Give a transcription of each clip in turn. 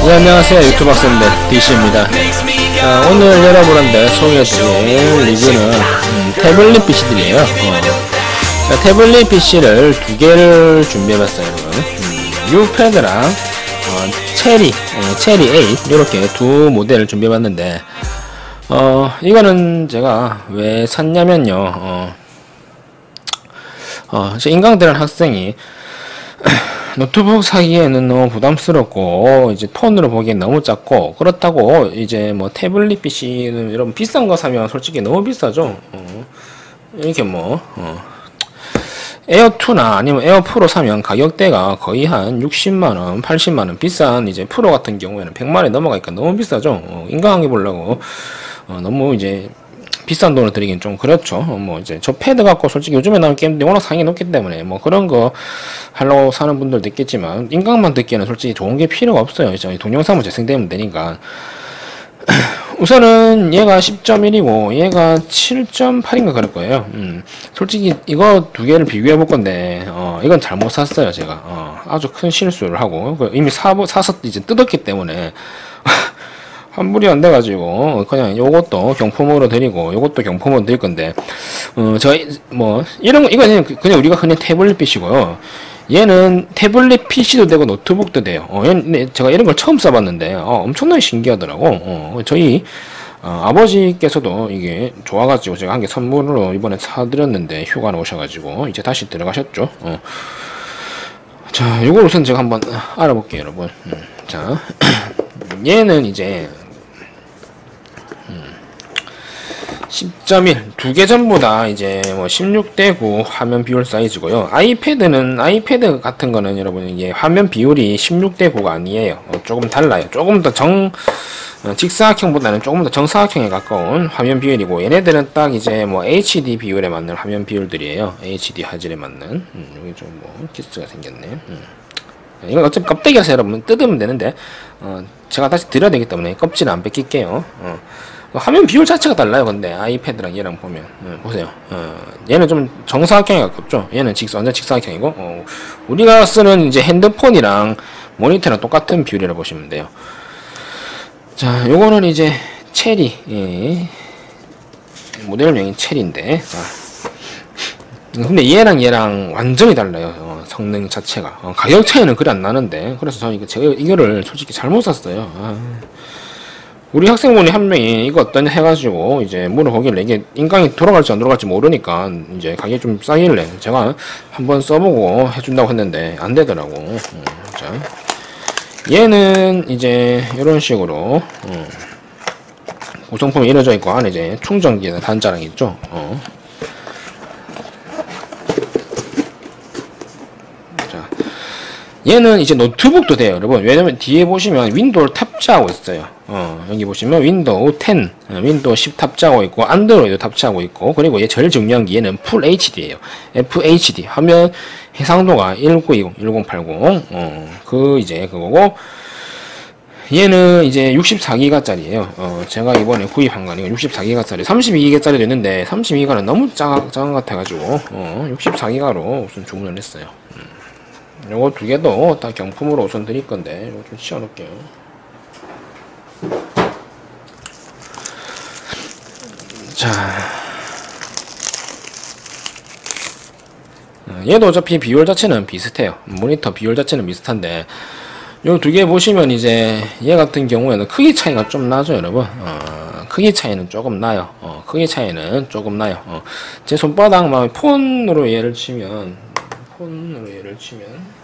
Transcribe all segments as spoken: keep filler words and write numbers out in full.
네, 안녕하세요. 유튜브 학생들 디씨입니다. 자, 오늘 여러분한테 소개해드릴 리뷰는 음, 태블릿 피씨들이에요. 어. 자, 태블릿 피씨를 두 개를 준비해봤어요, 여러분. 음, 유패드랑 어, 체리, 어, 체리 에잇 이렇게 두 모델을 준비해봤는데, 어, 이거는 제가 왜 샀냐면요. 어, 어, 인강대란 학생이 노트북 사기에는 너무 부담스럽고 이제 톤으로 보기엔 너무 작고 그렇다고 이제 뭐 태블릿 피씨는 여러분 비싼 거 사면 솔직히 너무 비싸죠. 어, 이렇게 뭐 어, 에어투나 아니면 에어 프로 사면 가격대가 거의 한 육십만 원, 팔십만 원, 비싼 이제 프로 같은 경우에는 백만 원이 넘어가니까 너무 비싸죠. 어, 인강하게 보려고 어, 너무 이제 비싼 돈을 들이긴 좀 그렇죠. 어, 뭐 이제 저 패드 갖고 솔직히 요즘에 나오는 게임들이 워낙 상이 높기 때문에 뭐 그런 거 하려고 사는 분들도 있겠지만 인강만 듣기에는 솔직히 좋은 게 필요가 없어요. 이제 동영상만 재생되면 되니까. 우선은 얘가 십 점 일이고 얘가 칠 점 팔인가 그럴 거예요. 음, 솔직히 이거 두 개를 비교해 볼 건데 어, 이건 잘못 샀어요. 제가 어, 아주 큰 실수를 하고 이미 사, 사서 이제 뜯었기 때문에 환불이 안 돼가지고 그냥 요것도 경품으로 드리고 요것도 경품으로 드릴 건데 어 저희 뭐 이런 거 이거는 그냥 우리가 그냥 태블릿 피씨고요. 얘는 태블릿 피씨도 되고 노트북도 돼요. 어 얘는 제가 이런 걸 처음 써봤는데 어 엄청나게 신기하더라고. 어 저희 어, 아버지께서도 이게 좋아가지고 제가 한 개 선물로 이번에 사드렸는데 휴가 나오셔가지고 이제 다시 들어가셨죠. 어. 자, 요걸 우선 제가 한번 알아볼게요, 여러분. 음, 자, 얘는 이제 십 점 일 두 개 전부 다 이제 뭐 십육 대 구 화면 비율 사이즈고요. 아이패드는 아이패드 같은 거는 여러분 이게 화면 비율이 십육 대 구가 아니에요. 어, 조금 달라요. 조금 더 정 어, 직사각형보다는 조금 더 정사각형에 가까운 화면 비율이고 얘네들은 딱 이제 뭐 에이치디 비율에 맞는 화면 비율들이에요. 에이치디 화질에 맞는. 음, 여기 좀 뭐 키스가 생겼네. 음. 이건 어차피 껍데기여서 여러분 뜯으면 되는데 어, 제가 다시 드려야 되기 때문에 껍질은 안 뺏길게요. 어. 화면 비율 자체가 달라요. 근데 아이패드랑 얘랑 보면 어, 보세요. 어, 얘는 좀 정사각형에 가깝죠. 얘는 직선, 완전 직사각형이고 어, 우리가 쓰는 이제 핸드폰이랑 모니터랑 똑같은 비율이라 보시면 돼요. 자, 요거는 이제 체리 예. 모델명인 체리인데 자, 근데 얘랑 얘랑 완전히 달라요. 어, 성능 자체가 어, 가격 차이는 그리 안 나는데 그래서 저는 이거 제가 이거를 솔직히 잘못 샀어요. 아. 우리 학생분이 한 명이 이거 어떠냐 해가지고 이제 물어보길래 이게 인강이 돌아갈지 안 돌아갈지 모르니까 이제 가격이 좀 싸길래 제가 한번 써보고 해준다고 했는데 안 되더라고. 음, 자, 얘는 이제 이런 식으로 음, 구성품이 이루어져 있고 안에 이제 충전기나 단자랑 있죠. 어. 얘는 이제 노트북도 돼요, 여러분. 왜냐면 뒤에 보시면 윈도우를 탑재하고 있어요. 어, 여기 보시면 윈도우 텐, 윈도우 십 탑재하고 있고, 안드로이드 탑재하고 있고, 그리고 얘 제일 중요한 게 얘는 풀 에이치디예요. 에프에이치디. 하면 해상도가 천구백이십, 천팔십. 어, 그 이제 그거고, 얘는 이제 육십사 기가짜리예요. 어, 제가 이번에 구입한 거는 육십사 기가짜리, 삼십이 기가짜리도 있는데, 삼십이 기가는 너무 작아, 작은 것 같아가지고, 어, 육십사 기가로 우선 주문을 했어요. 음. 요거 두 개도 다 경품으로 우선 드릴 건데, 이거 좀 치워놓을게요. 자. 얘도 어차피 비율 자체는 비슷해요. 모니터 비율 자체는 비슷한데, 요 두 개 보시면 이제, 얘 같은 경우에는 크기 차이가 좀 나죠, 여러분. 어, 크기 차이는 조금 나요. 어, 크기 차이는 조금 나요. 어, 제 손바닥, 막 폰으로 얘를 치면, 폰으로 얘를 치면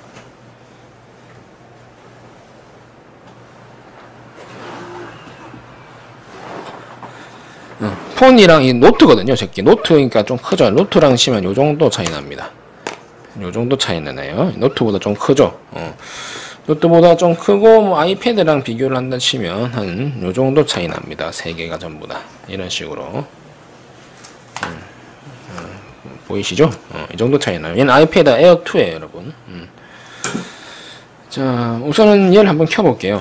어, 폰이랑 이 노트거든요. 제게 노트니까 좀 크죠. 노트랑 치면 요 정도 차이 납니다. 요 정도 차이 나네요. 노트보다 좀 크죠. 어. 노트보다 좀 크고 뭐 아이패드랑 비교를 한다 치면 한 요 정도 차이 납니다. 세 개가 전부 다 이런 식으로. 음. 보이시죠? 어, 이 정도 차이 나요. 얘는 아이패드 에어 투예요, 여러분. 음. 자, 우선은 얘를 한번 켜볼게요.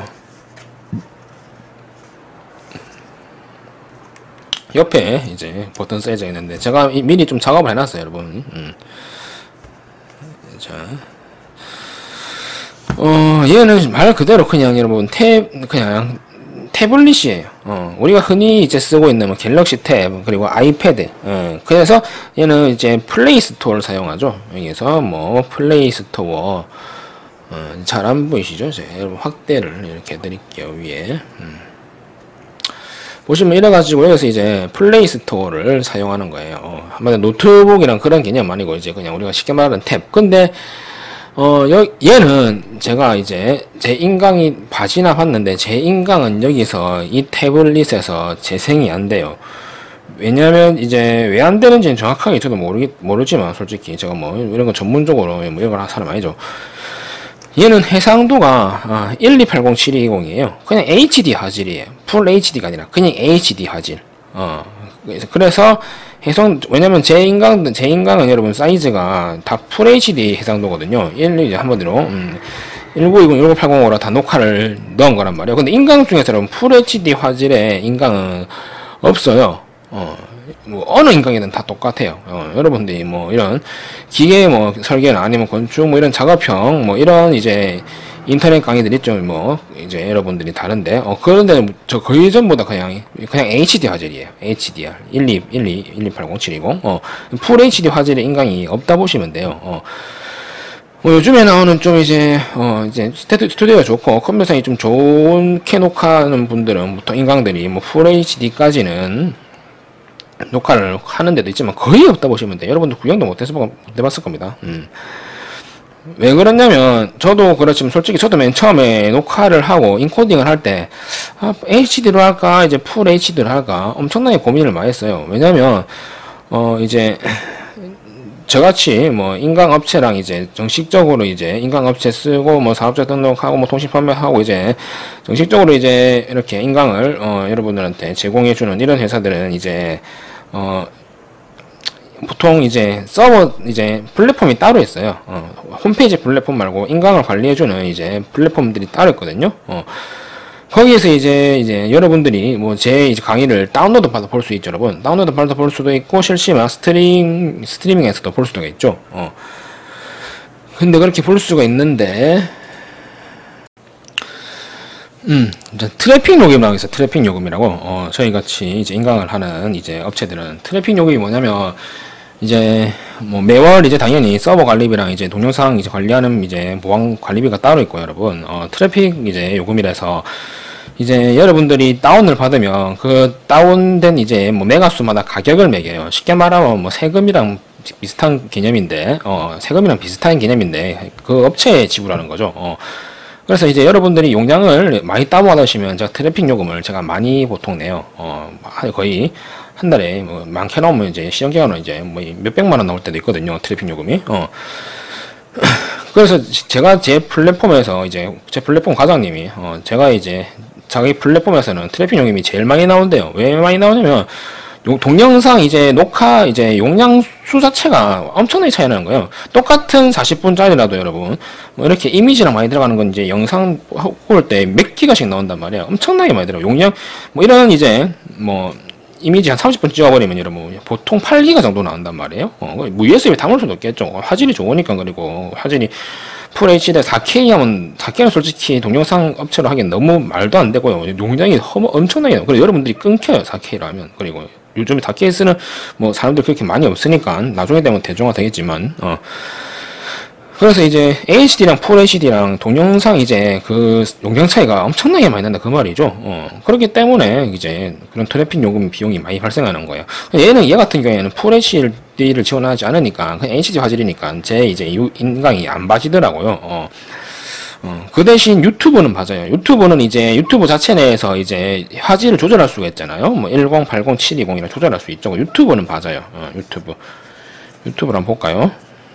옆에 이제 버튼 사이즈가 있는데 제가 미리 좀 작업을 해놨어요, 여러분. 음. 자, 어, 얘는 말 그대로 그냥 여러분 탭, 그냥 태블릿이에요. 어, 우리가 흔히 이제 쓰고 있는 뭐 갤럭시 탭, 그리고 아이패드. 어, 그래서 얘는 이제 플레이 스토어를 사용하죠. 여기서 뭐 플레이 스토어, 어, 잘 안 보이시죠? 제가 여러분 확대를 이렇게 해드릴게요, 위에. 음. 보시면 이래가지고 여기서 이제 플레이 스토어를 사용하는 거예요. 어, 한마디로 노트북이랑 그런 개념 아니고 이제 그냥 우리가 쉽게 말하는 탭. 근데 어, 여, 얘는 제가 이제 제 인강이 바지나 봤는데 제 인강은 여기서 이 태블릿에서 재생이 안 돼요. 왜냐면 이제 왜 안 되는지는 정확하게 저도 모르기, 모르지만 솔직히 제가 뭐 이런 거 전문적으로 뭐 이런 걸 하는 사람 아니죠. 얘는 해상도가 아, 일이팔공 칠이공이에요. 그냥 에이치디 화질이에요. 풀 에이치디가 아니라 그냥 에이치디 화질. 어, 그래서 해상, 왜냐면 제 인강, 제 인강은 여러분 사이즈가 다 풀 에이치디 해상도거든요. 일, 이제 한번으로, 음, 천구백이십, 천구백팔십으로 다 녹화를 넣은 거란 말이에요. 근데 인강 중에서 여러분 풀 에이치디 화질의 인강은 없어요. 어, 뭐, 어느 인강이든 다 똑같아요. 어, 여러분들이 뭐, 이런 기계 뭐, 설계나 아니면 건축 뭐, 이런 작업형 뭐, 이런 이제, 인터넷 강의들이 좀 뭐 이제 여러분들이 다른데 어 그런데 저 거의 전부 다 그냥 그냥 에이치디 화질이에요. 에이치디알 일이 일이 일이팔공 칠이공 어 풀 에이치디 화질의 인강이 없다 보시면 돼요. 어 뭐 요즘에 나오는 좀 이제 어 이제 스튜디오, 스튜디오가 좋고 컴퓨터상이 좀 좋게 녹화하는 분들은 보통 인강들이 뭐 풀 에이치디까지는 녹화를 하는 데도 있지만 거의 없다 보시면 돼요. 여러분들 구경도 못 해서 못 해봤을 겁니다. 음. 왜 그러냐면 저도 그렇지만 솔직히 저도 맨 처음에 녹화를 하고 인코딩을 할 때 아, 에이치디로 할까 이제 풀 에이치디로 할까 엄청나게 고민을 많이 했어요. 왜냐면 어 이제 저같이 뭐 인강 업체랑 이제 정식적으로 이제 인강 업체 쓰고 뭐 사업자 등록하고 뭐 통신 판매하고 이제 정식적으로 이제 이렇게 인강을 어 여러분들한테 제공해 주는 이런 회사들은 이제 어 보통 이제 서버 이제 플랫폼이 따로 있어요. 어, 홈페이지 플랫폼 말고 인강을 관리해주는 이제 플랫폼들이 따로 있거든요. 어, 거기에서 이제 이제 여러분들이 뭐 제 이제 강의를 다운로드 받아 볼 수 있죠, 여러분. 다운로드 받아 볼 수도 있고 실시간 스트림 스트리밍에서도 볼 수도 있죠. 어. 근데 그렇게 볼 수가 있는데. 음, 이제 트래픽 요금이라고 있어요. 트래픽 요금이라고. 어, 저희 같이 이제 인강을 하는 이제 업체들은 트래픽 요금이 뭐냐면 이제 뭐 매월 이제 당연히 서버 관리비랑 이제 동영상 이제 관리하는 이제 보안 관리비가 따로 있고 여러분. 어, 트래픽 이제 요금이라서 이제 여러분들이 다운을 받으면 그 다운된 이제 뭐 메가수마다 가격을 매겨요. 쉽게 말하면 뭐 세금이랑 비슷한 개념인데, 어, 세금이랑 비슷한 개념인데 그 업체에 지불하는 거죠. 어. 그래서 이제 여러분들이 용량을 많이 다운받으시면 제가 트래픽 요금을 제가 많이 보통 내요. 어, 거의 한 달에 뭐 많게 나오면 이제 시험기간은 이제 뭐 몇백만 원 나올 때도 있거든요. 트래픽 요금이. 어. 그래서 제가 제 플랫폼에서 이제 제 플랫폼 과장님이 어, 제가 이제 자기 플랫폼에서는 트래픽 요금이 제일 많이 나온대요. 왜 많이 나오냐면 용, 동영상 이제 녹화 이제 용량 수 자체가 엄청나게 차이 나는 거예요. 똑같은 사십 분짜리라도 여러분 뭐 이렇게 이미지랑 많이 들어가는 건 이제 영상 볼 때 몇 기가씩 나온단 말이에요. 엄청나게 많이 들어. 용량 뭐 이런 이제 뭐 이미지 한 삼십 분 찍어버리면 여러분 보통 팔 기가 정도 나온단 말이에요. 어, 뭐 유에스비 담을 수도 없겠죠. 화질이 좋으니까. 그리고 화질이 풀 에이치디 사 케이 하면 사 케이는 솔직히 동영상 업체로 하기엔 너무 말도 안 되고요. 용량이 허무, 엄청나게 나요. 그래서 여러분들이 끊겨요. 사 케이로 하면. 그리고 요즘에 사 케이 쓰는 뭐 사람들 그렇게 많이 없으니까 나중에 되면 대중화 되겠지만 어. 그래서 이제 에이치디랑 풀 에이치디랑 동영상 이제 그 용량 차이가 엄청나게 많이 난다 그 말이죠. 어. 그렇기 때문에 이제 그런 트래픽 요금 비용이 많이 발생하는 거예요. 얘는 얘 같은 경우에는 풀 에이치디를 지원하지 않으니까 그냥 에이치디 화질이니까 제 이제 인강이 안 봐지더라고요. 어. 어, 그 대신 유튜브는 맞아요. 유튜브는 이제 유튜브 자체 내에서 이제 화질을 조절할 수가 있잖아요. 뭐 십, 팔십, 칠이공이라 조절할 수 있죠. 유튜브는 맞아요. 어, 유튜브. 유튜브를 한번 볼까요?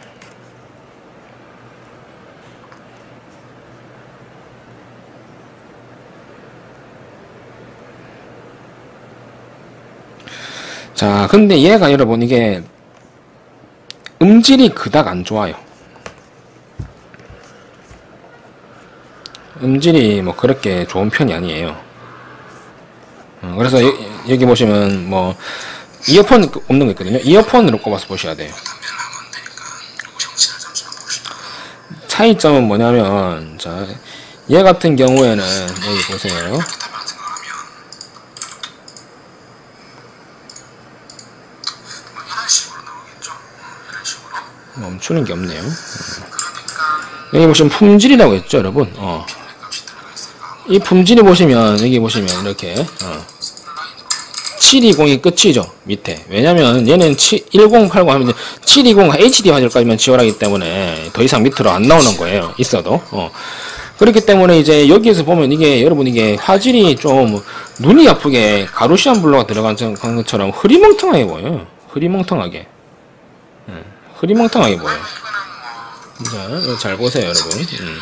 자, 근데 얘가 여러분 이게 음질이 그닥 안 좋아요. 음질이 뭐 그렇게 좋은 편이 아니에요. 어, 그래서 여, 여기 보시면 뭐 이어폰 없는 거 있거든요. 이어폰으로 꼽아서 보셔야 돼요. 차이점은 뭐냐면, 자, 얘 같은 경우에는, 여기 보세요. 멈추는 게 없네요. 여기 보시면 품질이라고 했죠, 여러분. 어. 이 품질이 보시면, 여기 보시면, 이렇게, 어. 칠백이십이 끝이죠, 밑에. 왜냐면, 얘는 천팔십 하면, 칠백이십 에이치디 화질까지만 지원하기 때문에, 더 이상 밑으로 안 나오는 거예요, 있어도. 어. 그렇기 때문에, 이제, 여기에서 보면, 이게, 여러분, 이게, 화질이 좀, 눈이 아프게, 가루시안 블루가 들어간 것처럼, 흐리멍텅하게 보여요. 흐리멍텅하게. 음, 흐리멍텅하게 보여요. 자, 잘 보세요, 여러분. 음.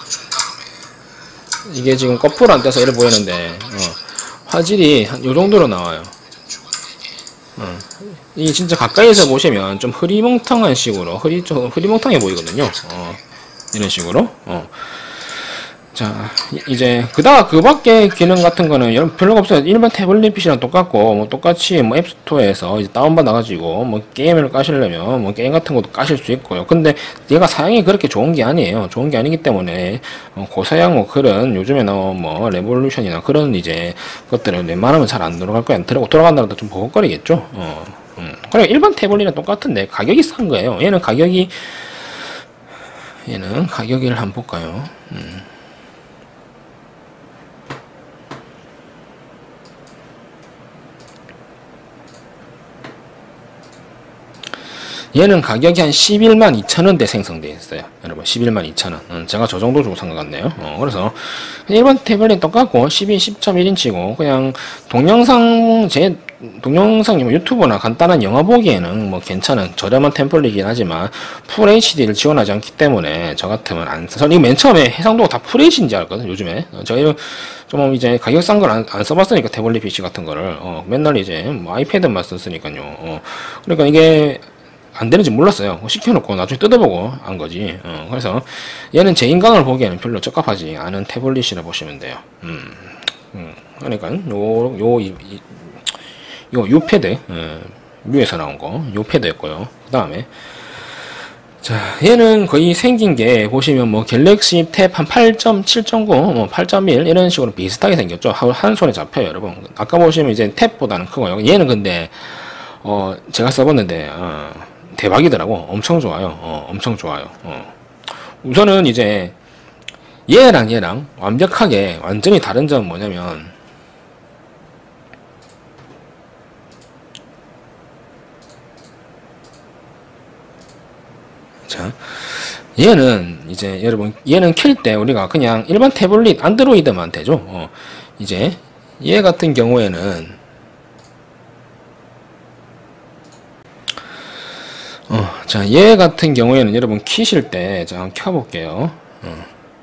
이게 지금 거꾸로 안 떠서 이래 보이는데, 어, 화질이 한 요 정도로 나와요. 어, 이게 진짜 가까이서 보시면 좀 흐리멍텅한 식으로, 흐리, 좀 흐리멍텅해 보이거든요. 어, 이런 식으로. 어. 자, 이제, 그다가 그 밖에 기능 같은 거는 별로가 없어요. 일반 태블릿 피씨랑 똑같고, 뭐, 똑같이 뭐 앱스토어에서 이제 다운받아가지고, 뭐, 게임을 까시려면, 뭐, 게임 같은 것도 까실 수 있고요. 근데 얘가 사양이 그렇게 좋은 게 아니에요. 좋은 게 아니기 때문에, 어, 고사양 뭐, 그런, 요즘에 나온 뭐, 레볼루션이나 그런 이제, 것들은 웬만하면 잘 안 들어갈 거야. 들어, 돌아간다고 좀 버벅거리겠죠? 어, 음. 그래, 일반 태블릿이랑 똑같은데, 가격이 싼 거예요. 얘는 가격이, 얘는 가격을 한번 볼까요? 음. 얘는 가격이 한 십일만 이천 원대 생성되어 있어요. 여러분, 십일만 이천 원. 음, 제가 저 정도 주고 산 것 같네요. 어, 그래서, 일반 태블릿 똑같고, 십이, 십 점 일 인치고, 그냥, 동영상, 제, 동영상, 유튜브나 간단한 영화 보기에는 뭐 괜찮은, 저렴한 템플릿이긴 하지만, 풀 에이치디를 지원하지 않기 때문에, 저 같으면 안 써. 저는 이거 맨 처음에 해상도가 다 풀 에이치디인지 알았거든, 요즘에. 어, 저희, 좀 이제 가격 싼 걸 안, 안 써봤으니까, 태블릿 피씨 같은 거를. 어, 맨날 이제, 뭐 아이패드만 썼으니까요. 어, 그러니까 이게, 안 되는지 몰랐어요. 시켜놓고 나중에 뜯어보고 한 거지. 어, 그래서 얘는 제 인강을 보기에는 별로 적합하지 않은 태블릿이라 보시면 돼요. 음, 음, 그러니까 요, 요, 이, 이, 요, 요 패드, 예, 뮤에서 나온 거, 요 패드였고요. 그 다음에 자, 얘는 거의 생긴 게 보시면 뭐 갤럭시 탭 한 팔 점 칠 점 구, 뭐 팔 점 일 이런 식으로 비슷하게 생겼죠. 한 손에 잡혀요, 여러분. 아까 보시면 이제 탭보다는 크고요. 얘는 근데 어, 제가 써봤는데 어, 대박이더라고. 엄청 좋아요. 어, 엄청 좋아요. 어. 우선은 이제 얘랑 얘랑 완벽하게 완전히 다른 점은 뭐냐면 자, 얘는 이제 여러분 얘는 킬 때 우리가 그냥 일반 태블릿 안드로이드만 되죠. 어, 이제 얘 같은 경우에는 어, 자, 얘 같은 경우에는 여러분 키실 때, 자, 한번 켜볼게요. 어.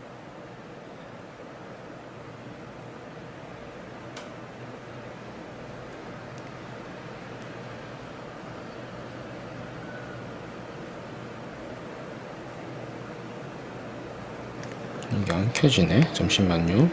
이게 안 켜지네. 잠시만요.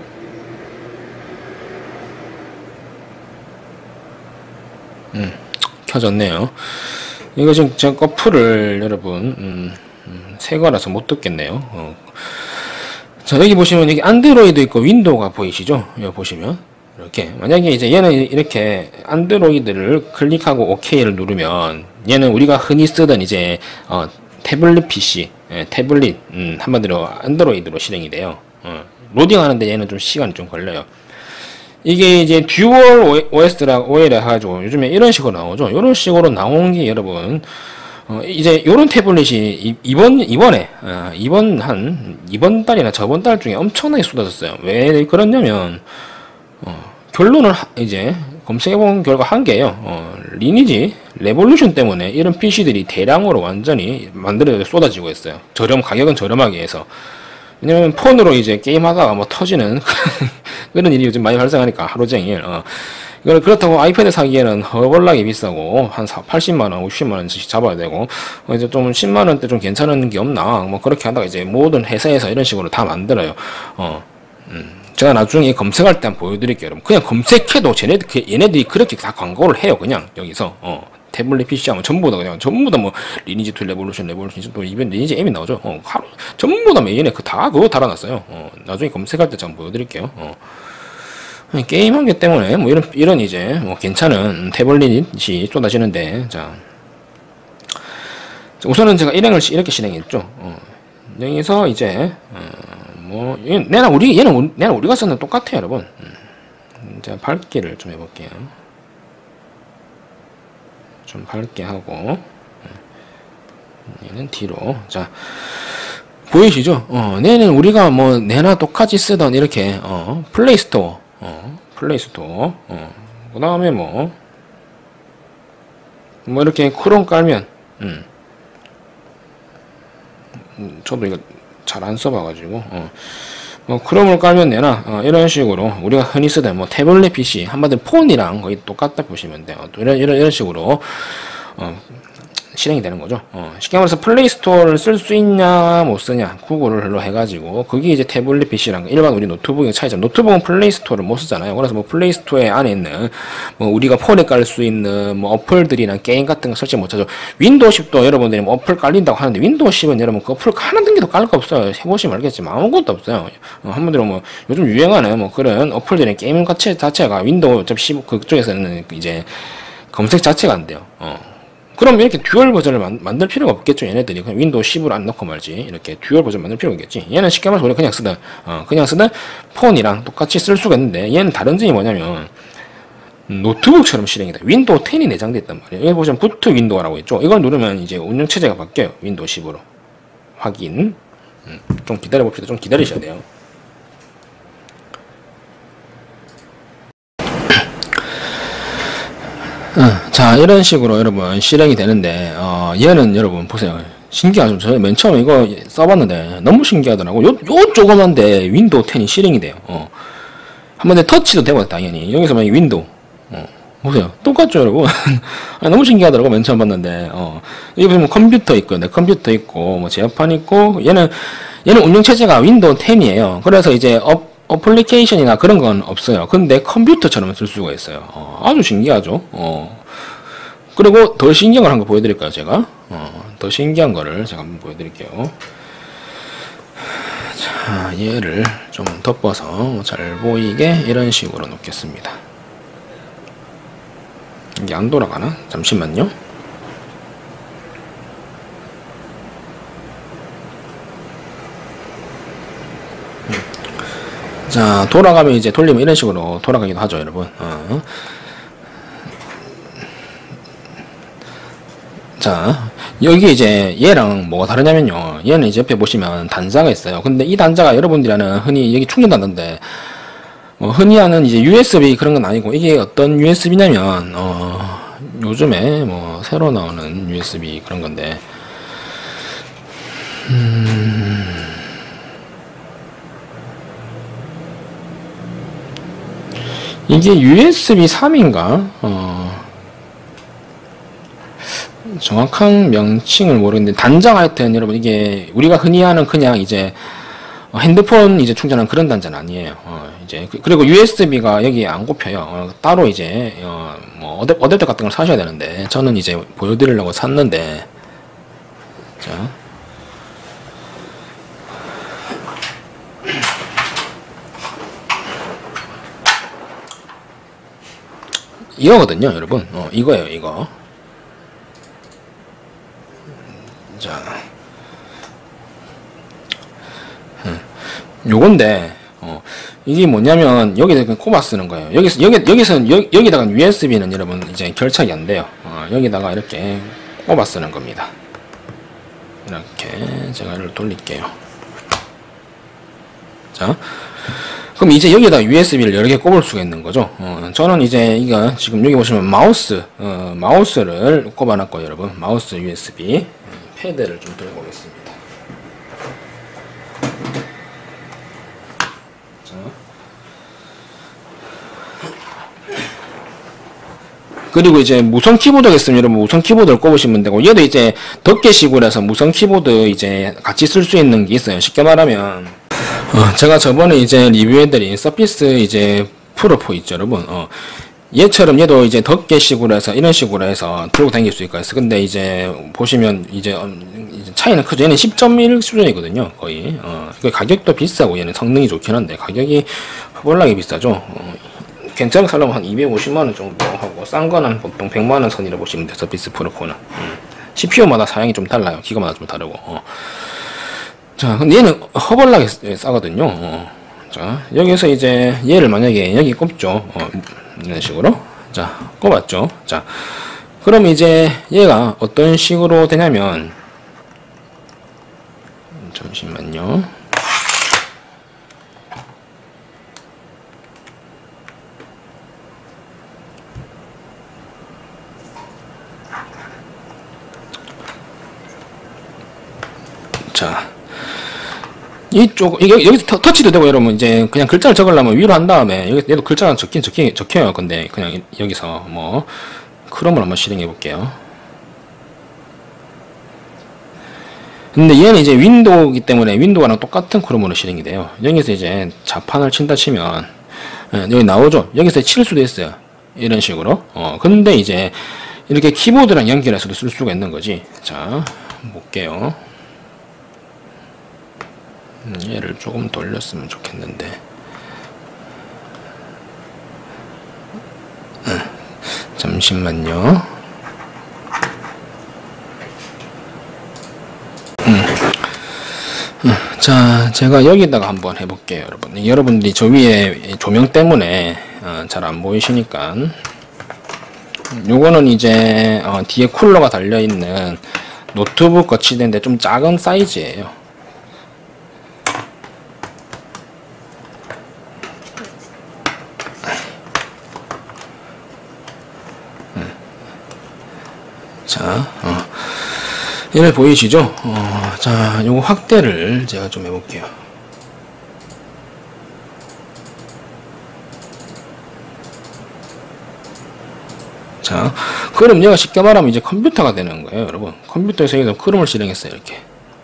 음, 켜졌네요. 이거 지금 제 커플을 여러분 음, 음, 새 거라서 못 듣겠네요. 어. 자, 여기 보시면 여기 안드로이드 있고 윈도우가 보이시죠? 여기 보시면 이렇게 만약에 이제 얘는 이렇게 안드로이드를 클릭하고 오케이를 누르면 얘는 우리가 흔히 쓰던 이제 어, 태블릿 피씨, 예, 태블릿 음, 한마디로 안드로이드로 실행이 돼요. 어, 로딩하는데 얘는 좀 시간이 좀 걸려요. 이게 이제 듀얼 오에스라 오엘이라 해가지고 요즘에 이런 식으로 나오죠. 이런 식으로 나온 게 여러분 어 이제 요런 태블릿이 이번 이번에 어 이번 한 이번 달이나 저번 달 중에 엄청나게 쏟아졌어요. 왜 그러냐면 어 결론을 하, 이제 검색해본 결과 한 개예요. 어 리니지 레볼루션 때문에 이런 피씨들이 대량으로 완전히 만들어 쏟아지고 있어요. 저렴 가격은 저렴하게 해서. 왜냐면 폰으로 이제 게임하다가 뭐 터지는 그런 일이 요즘 많이 발생하니까 하루 종일 어. 이걸 그렇다고 아이패드 사기에는 허벌나게 비싸고 한 팔십만 원, 오십만 원씩 잡아야 되고 어 이제 좀 십만 원대 좀 괜찮은 게 없나 뭐 그렇게 하다가 이제 모든 회사에서 이런 식으로 다 만들어요. 어, 음. 제가 나중에 검색할 때 한번 보여드릴게요. 여러분. 그냥 검색해도 쟤네들 얘네들이 그렇게 다 광고를 해요. 그냥 여기서 어. 태블릿 피씨 하면 전부 다 그냥 전부 다 뭐 리니지 투 레볼루션 레볼루션 또 이번 리니지 M이 나오죠. 어, 하루 전부 다 메인에 그 다 그거 달아놨어요. 어, 나중에 검색할 때 잠깐 보여드릴게요. 어. 게임 한 개 때문에 뭐 이런 이런 이제 뭐 괜찮은 태블릿이 쏟아지는데 자 우선은 제가 일행을 이렇게 실행했죠. 어. 여기서 이제 어, 뭐 내나 우리 얘는 내나 우리가 쓰는 똑같아요, 여러분. 음. 제가 밝기를 좀 해볼게요. 좀 밝게 하고 얘는 뒤로 자 보이시죠? 어, 얘는 우리가 뭐 내나 똑같이 쓰던 이렇게 어, 플레이스토어 어, 플레이스토어 어, 그 다음에 뭐 뭐 이렇게 크롬 깔면 음. 음, 저도 이거 잘 안 써봐가지고 어. 뭐 크롬을 깔면 내나 어, 이런 식으로 우리가 흔히 쓰던 뭐 태블릿 피씨 한마디로 폰이랑 거의 똑같다 보시면 돼요. 또 이런 이런 이런 식으로 어, 실행이 되는 거죠. 어, 쉽게 말해서 플레이스토어를 쓸 수 있냐 못 쓰냐 구글로 해가지고 그게 이제 태블릿 피씨랑 일반 우리 노트북의 차이점. 노트북은 플레이스토어를 못 쓰잖아요. 그래서 뭐 플레이스토어에 안에 있는 뭐 우리가 폰에 깔 수 있는 뭐 어플들이나 게임 같은 거 설치 못하죠. 윈도우 십도 여러분들이 뭐 어플 깔린다고 하는데 윈도우 십은 여러분 그 어플 하나 등기도 깔 거 없어요. 해보시면 알겠지만 아무것도 없어요. 어, 한번들은 뭐 요즘 유행하는 뭐 그런 어플들의 게임 자체 자체가 윈도우 십 그쪽에서는 이제 검색 자체가 안 돼요. 어. 그럼 이렇게 듀얼 버전을 만, 만들 필요가 없겠죠. 얘네들이 그냥 윈도우 십을 안 넣고 말지 이렇게 듀얼 버전 만들 필요가 없겠지. 얘는 쉽게 말해서 우리가 그냥 쓰던 어, 그냥 쓰던 폰이랑 똑같이 쓸 수가 있는데 얘는 다른 점이 뭐냐면 노트북처럼 실행이다. 윈도우 텐이 내장되어 있단 말이에요. 여기 보시면 부트 윈도우라고 있죠. 이걸 누르면 이제 운영체제가 바뀌어요. 윈도우 십으로 확인. 음, 좀 기다려 봅시다. 좀 기다리셔야 돼요. 어, 자 이런 식으로 여러분 실행이 되는데 어, 얘는 여러분 보세요. 신기하죠. 저 맨 처음에 이거 써봤는데 너무 신기하더라고. 요, 요 조그만데 윈도우 텐이 실행이 돼요. 어. 한번 내 터치도 되고 당연히 여기서 만약 윈도우 어. 보세요. 똑같죠 여러분. 너무 신기하더라고 맨 처음 봤는데 어. 여기 보면 컴퓨터 있고 내 컴퓨터 있고 뭐 제어판 있고 얘는 얘는 운영체제가 윈도우 텐이에요. 그래서 이제 업 어플리케이션이나 그런 건 없어요. 근데 컴퓨터처럼 쓸 수가 있어요. 어, 아주 신기하죠. 어. 그리고 더 신기한 걸 한번 보여드릴까요, 제가? 어, 더 신기한 거를 제가 한번 보여드릴게요. 자, 얘를 좀 덮어서 잘 보이게 이런 식으로 놓겠습니다. 이게 안 돌아가나? 잠시만요. 자 돌아가면 이제 돌리면 이런 식으로 돌아가기도 하죠 여러분. 어. 자 여기 이제 얘랑 뭐가 다르냐면요 얘는 이제 옆에 보시면 단자가 있어요. 근데 이 단자가 여러분들이 아는 흔히 여기 충전단자인데 어, 흔히 하는 이제 유에스비 그런 건 아니고 이게 어떤 유에스비냐면 어, 요즘에 뭐 새로 나오는 유에스비 그런 건데 음 이게 유에스비 삼인가? 어, 정확한 명칭을 모르겠는데, 단자가 하여튼 여러분, 이게 우리가 흔히 하는 그냥 이제 핸드폰 이제 충전하는 그런 단자는 아니에요. 어, 이제, 그리고 유에스비가 여기 안 꼽혀요. 어, 따로 이제, 어, 뭐, 어댑, 어댑터 같은 걸 사셔야 되는데, 저는 이제 보여드리려고 샀는데, 자. 이거거든요 여러분. 어, 이거예요 이거. 자 음, 요건데 어, 이게 뭐냐면 여기다 꼽아 쓰는 거예요. 여기서 여기 여기서 여기, 여기다가 유에스비는 여러분 이제 결착이 안 돼요. 어, 여기다가 이렇게 꼽아 쓰는 겁니다. 이렇게 제가 이를 돌릴게요. 자 그럼 이제 여기다 유에스비를 여러 개 꼽을 수가 있는 거죠. 어, 저는 이제 이거 지금 여기 보시면 마우스 어, 마우스를 꼽아놨고요 여러분. 마우스 유에스비 패드를 좀 들고 오겠습니다. 자. 그리고 이제 무선 키보드가 있으면 여러분 무선 키보드를 꼽으시면 되고 얘도 이제 덮개식으로 무선 키보드 이제 같이 쓸 수 있는 게 있어요. 쉽게 말하면 어, 제가 저번에 이제 리뷰해드린 서피스 이제 프로 사 있죠 여러분. 어, 얘처럼 얘도 이제 덮개 식으로 해서 이런 식으로 해서 들고 다닐 수 있고 있어. 근데 이제 보시면 이제, 이제 차이는 크죠. 얘는 십 점 일 수준이거든요, 거의. 어, 가격도 비싸고 얘는 성능이 좋긴 한데 가격이 허벌나게 비싸죠. 어, 괜찮게 살려면 한 이백오십만 원 정도 하고 싼 거는 보통 백만 원 선이라 보시면 돼요. 서피스 프로포는. 음. 씨피유마다 사양이 좀 달라요. 기가마다 좀 다르고. 어. 자, 근데 얘는 허벌나게 싸거든요. 어. 자, 여기서 이제 얘를 만약에 여기 꼽죠. 어, 이런 식으로. 자, 꼽았죠. 자, 그럼 이제 얘가 어떤 식으로 되냐면, 잠시만요. 자, 이쪽, 이게, 여기서 터, 터치도 되고, 여러분, 이제, 그냥 글자를 적으려면 위로 한 다음에, 여기, 얘도 글자가 적긴 적히, 적혀요. 근데, 그냥 여기서, 뭐, 크롬을 한번 실행해 볼게요. 근데 얘는 이제 윈도우이기 때문에, 윈도우랑 똑같은 크롬으로 실행이 돼요. 여기서 이제, 자판을 친다 치면, 예, 여기 나오죠? 여기서 칠 수도 있어요. 이런 식으로. 어, 근데 이제, 이렇게 키보드랑 연결해서도 쓸 수가 있는 거지. 자, 볼게요. 얘를 조금 돌렸으면 좋겠는데. 음, 잠시만요. 음. 음, 자, 제가 여기다가 한번 해볼게요, 여러분. 여러분들이 저 위에 조명 때문에 어, 잘 안 보이시니까. 요거는 이제 어, 뒤에 쿨러가 달려있는 노트북 거치대인데 좀 작은 사이즈예요. 자, 어, 얘를 보이시죠? 어, 자, 요거 확대를 제가 좀 해볼게요. 자, 그럼 얘가 쉽게 말하면 이제 컴퓨터가 되는 거예요, 여러분. 컴퓨터에서 여기서 크롬을 실행했어요, 이렇게.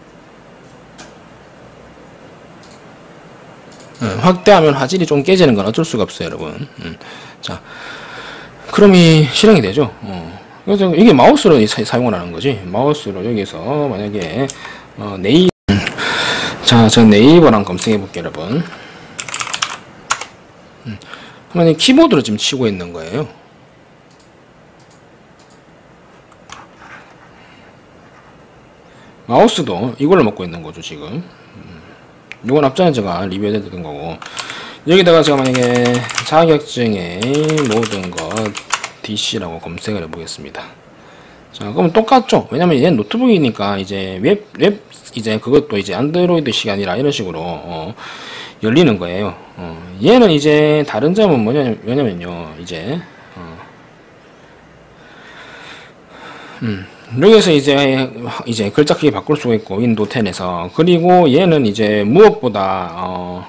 음, 확대하면 화질이 좀 깨지는 건 어쩔 수가 없어요, 여러분. 음, 자, 크롬이 실행이 되죠. 어. 그래서 이게 마우스로 사, 사용을 하는 거지. 마우스로 여기서 만약에 어, 네이버, 자, 저 네이버랑 검색해 볼게요, 여러분. 음, 만약에 키보드로 지금 치고 있는 거예요. 마우스도 이걸로 먹고 있는 거죠, 지금. 음, 이건 앞전에 제가 리뷰해드렸던 거고. 여기다가 제가 만약에 자격증의 모든 것 디씨라고 검색을 해보겠습니다. 자, 그럼 똑같죠? 왜냐면 얘는 노트북이니까 이제 웹, 웹, 이제 그것도 이제 안드로이드식이 아니라 이런 식으로, 어, 열리는 거예요. 어, 얘는 이제 다른 점은 뭐냐면, 뭐냐면요, 이제, 어, 음, 여기서 이제, 이제 글자 크기 바꿀 수가 있고, 윈도우 텐에서. 그리고 얘는 이제 무엇보다, 어,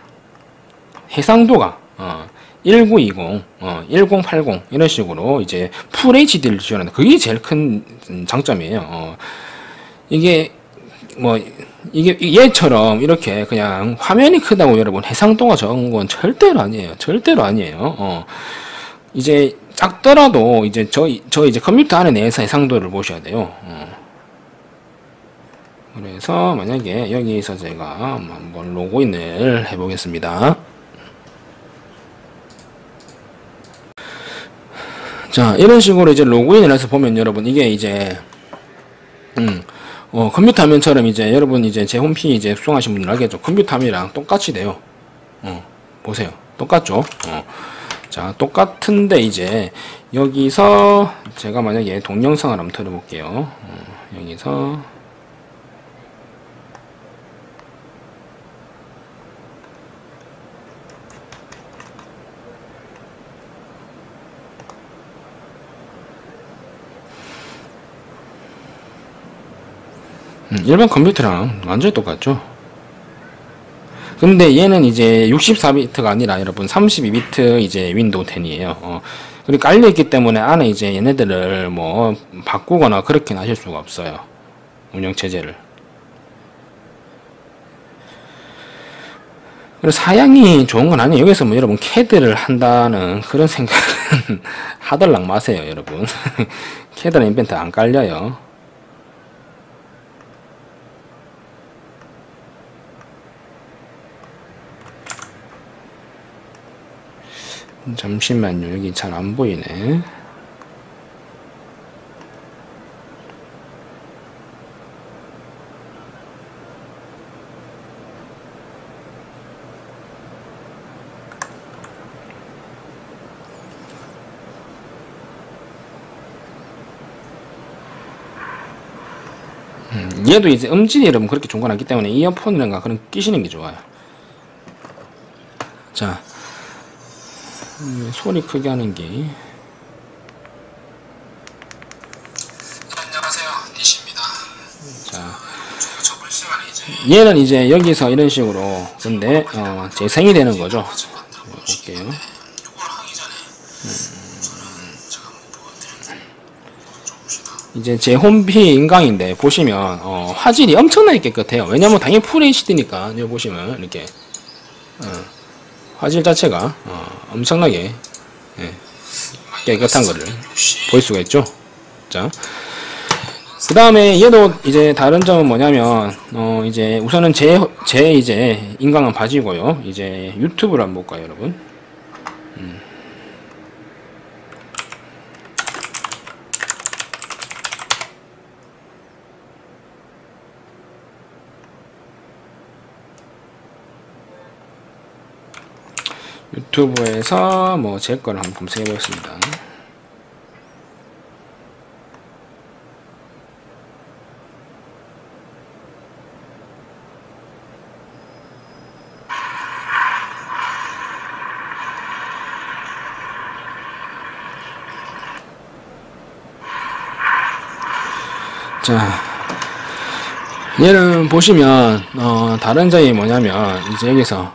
해상도가, 어, 천구백이십, 어, 천팔십 이런 식으로 이제 풀 에이치디를 지원한다. 그게 제일 큰 장점이에요. 어, 이게 뭐 이게 얘처럼 이렇게 그냥 화면이 크다고 여러분 해상도가 적은 건 절대로 아니에요. 절대로 아니에요. 어, 이제 작더라도 이제 저, 저 이제 컴퓨터 안에 내에서 해상도를 보셔야 돼요. 어. 그래서 만약에 여기서 제가 한번 로그인을 해보겠습니다. 자, 이런 식으로 이제 로그인을 해서 보면 여러분 이게 이제 음, 어, 컴퓨터 화면처럼 이제 여러분 이제 제 홈페이지에 수강하신 분들 알겠죠? 컴퓨터 화면이랑 똑같이 돼요. 어, 보세요. 똑같죠? 어. 자, 똑같은데 이제 여기서 제가 만약에 동영상을 한번 틀어볼게요. 어, 여기서 일반 컴퓨터랑 완전히 똑같죠. 근데 얘는 이제 육십사 비트가 아니라 여러분 삼십이 비트 이제 윈도우 텐이에요. 어, 그리고 깔려있기 때문에 안에 이제 얘네들을 뭐 바꾸거나 그렇게는 하실 수가 없어요. 운영체제를. 그리고 사양이 좋은 건 아니에요. 여기서 뭐 여러분 캐드를 한다는 그런 생각은 하들락 마세요, 여러분. 캐드는 이벤트 안 깔려요. 잠시만요. 여기 잘 안 보이네. 음, 얘도 이제 음질이 여러분 그렇게 좋은 건 않기 때문에 이어폰이란가 그런 끼시는 게 좋아요. 자, 음, 소리 크게 하는 게. 안녕하세요, 니시입니다. 자, 저번 시간에 이제 얘는 이제 여기서 이런 식으로 근데 어, 재생이 되는 거죠. 볼게요. 이걸 하기 전에 저는 제가 한번 보여드리는 좀 봅시다. 이제 제 홈피 인강인데 보시면 어, 화질이 엄청나게 깨끗해요. 왜냐면 당연히 풀 에이치디니까 여기 보시면 이렇게 어, 화질 자체가 어, 엄청나게 예, 깨끗한 거를 볼 수가 있죠. 자, 그 다음에 얘도 이제 다른 점은 뭐냐면 어 이제 우선은 제, 제 이제 인강은 봐지고요. 이제 유튜브를 한번 볼까요, 여러분? 음. 유튜브에서 뭐 제 거를 한번 검색해 보겠습니다. 자, 얘는 보시면 어 다른 점이 뭐냐면 이제 여기서